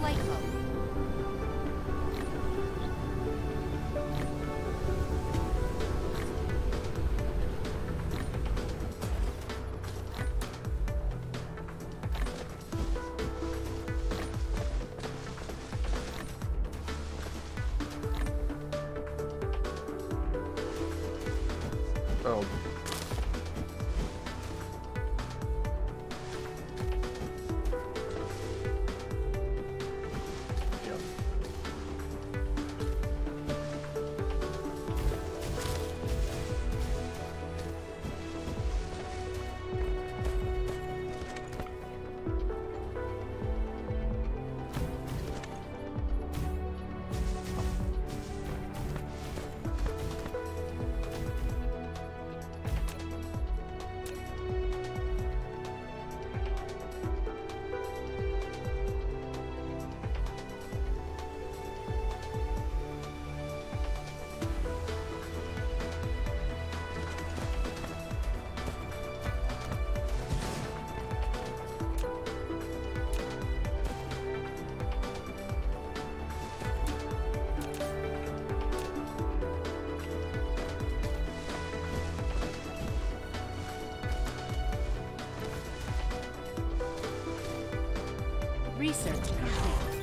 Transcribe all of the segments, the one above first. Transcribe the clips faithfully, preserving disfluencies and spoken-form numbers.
Flight mode. Oh. Research complete.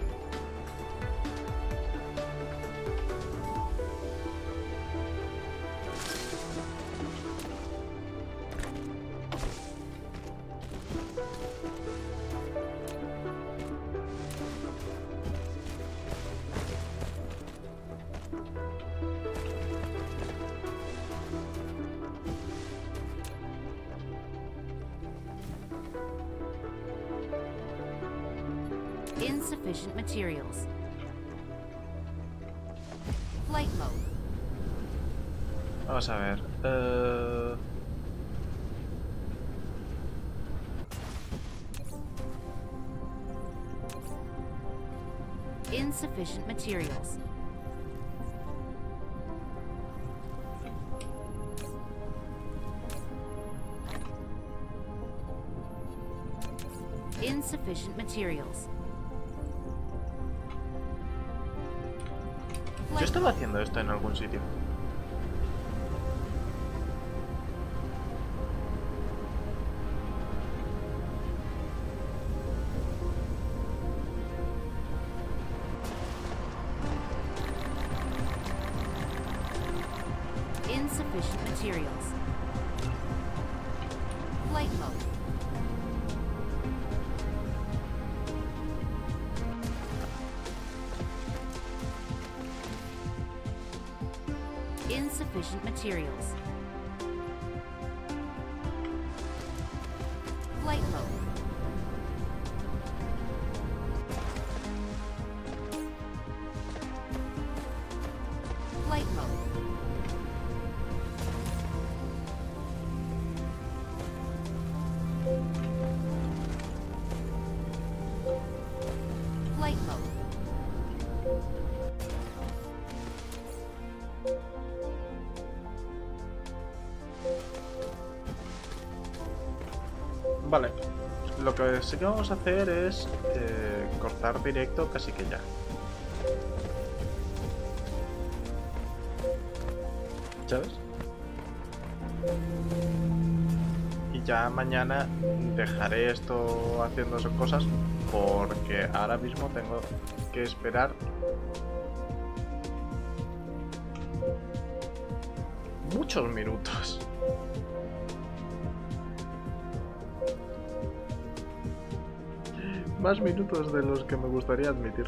Insufficient materials. Flight mode. Vamos a ver. Uh... Insufficient materials. Insufficient materials. Yo estaba haciendo esto en algún sitio. Insufficient materials. Flight mode. Insufficient materials. Flight mode. Flight mode. Flight mode. Vale. Lo que sí que vamos a hacer es eh, cortar directo casi que ya. ¿Sabes? Y ya mañana dejaré esto haciendo esas cosas porque ahora mismo tengo que esperar muchos minutos. Más minutos de los que me gustaría admitir.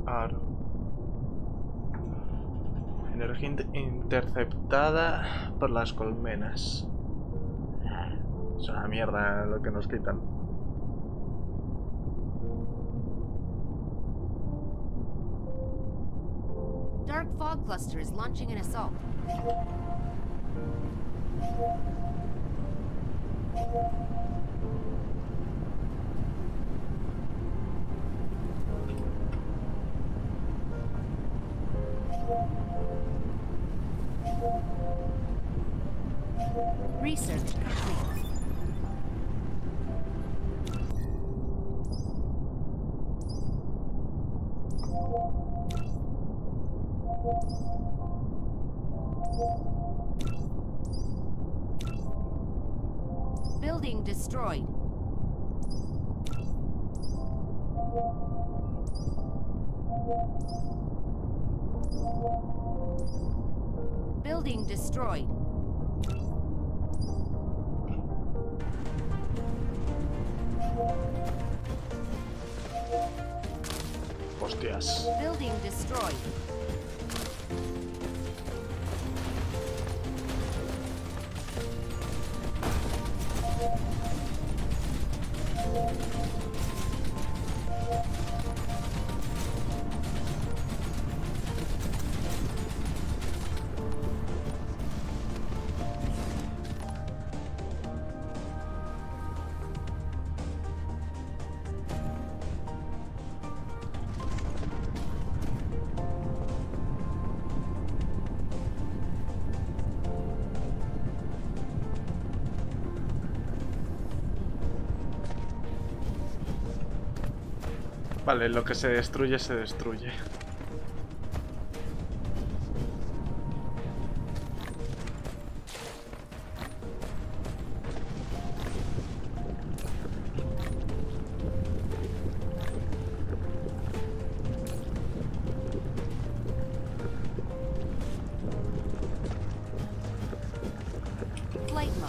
Aro. Energía in- interceptada por las colmenas. Es una mierda lo que nos quitan. Dark fog cluster is launching an assault. Research complete. Building destroyed. Building destroyed. Hostias. Building destroyed. Vale, lo que se destruye, se destruye. Flight mode.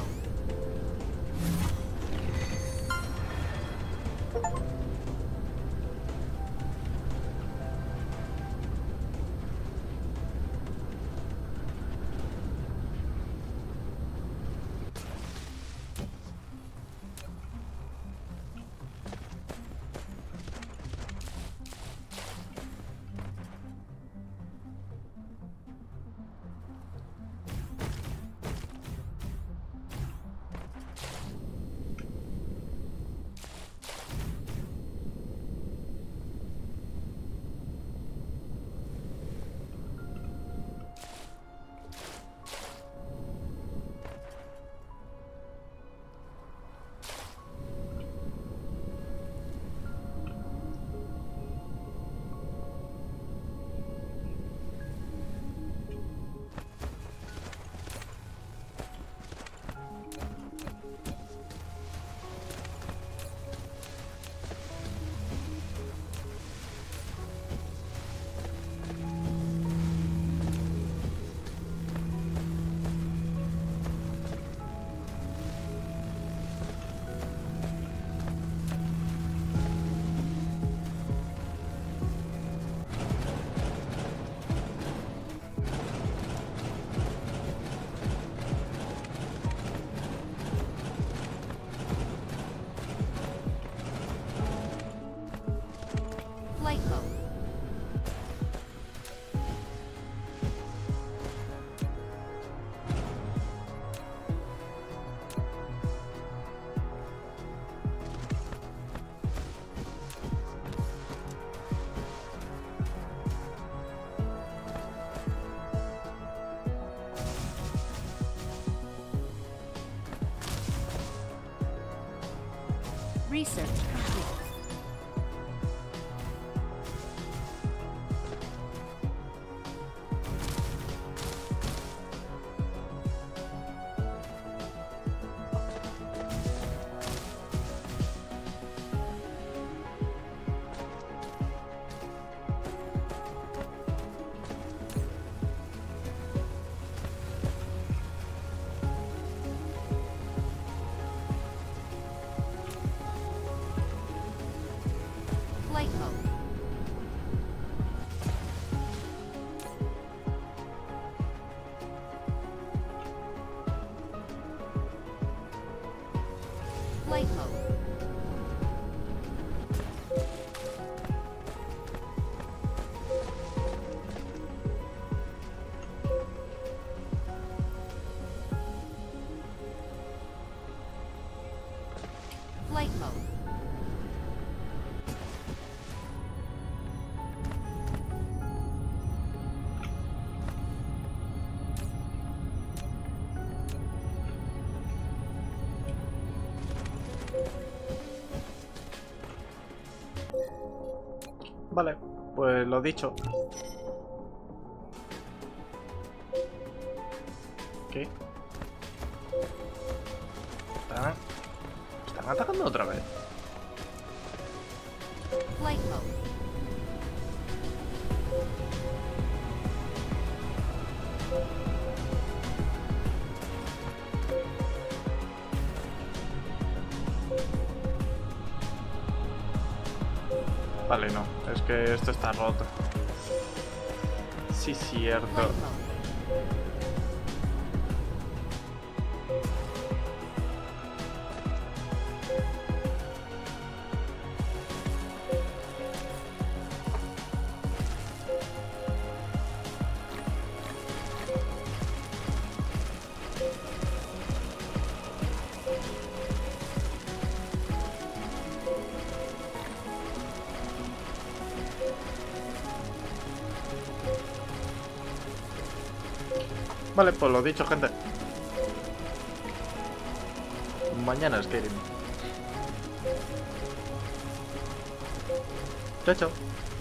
Flight mode. Research complete. Vale, pues lo dicho. ¿Qué? ¿Están, ¿Están atacando otra vez? Flight mode. Vale, no. Es que esto está roto. Sí, cierto. Flight mode. Vale, pues lo dicho, gente. Mañana Skyrim. Chao, chao.